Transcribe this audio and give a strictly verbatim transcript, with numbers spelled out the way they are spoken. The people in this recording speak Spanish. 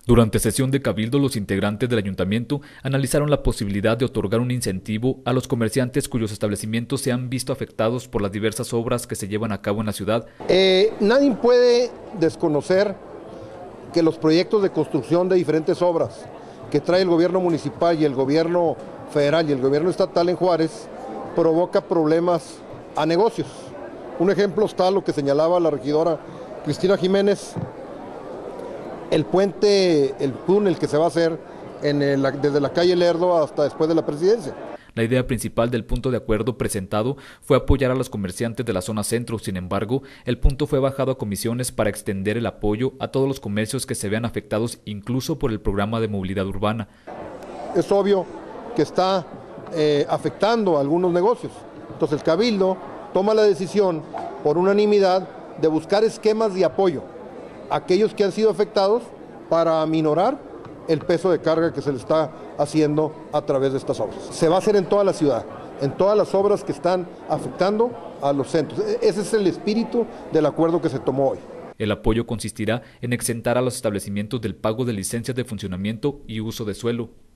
Durante sesión de cabildo, los integrantes del ayuntamiento analizaron la posibilidad de otorgar un incentivo a los comerciantes cuyos establecimientos se han visto afectados por las diversas obras que se llevan a cabo en la ciudad. Eh, nadie puede desconocer que los proyectos de construcción de diferentes obras que trae el gobierno municipal y el gobierno federal y el gobierno estatal en Juárez provoca problemas a negocios. Un ejemplo está lo que señalaba la regidora Cristina Jiménez, el puente, el túnel que se va a hacer en el, desde la calle Lerdo hasta después de la presidencia. La idea principal del punto de acuerdo presentado fue apoyar a los comerciantes de la zona centro. Sin embargo, el punto fue bajado a comisiones para extender el apoyo a todos los comercios que se vean afectados incluso por el programa de movilidad urbana. Es obvio que está eh, afectando a algunos negocios. Entonces el Cabildo toma la decisión por unanimidad de buscar esquemas de apoyo a aquellos que han sido afectados para aminorar el peso de carga que se le está haciendo a través de estas obras. Se va a hacer en toda la ciudad, en todas las obras que están afectando a los centros. Ese es el espíritu del acuerdo que se tomó hoy. El apoyo consistirá en exentar a los establecimientos del pago de licencias de funcionamiento y uso de suelo.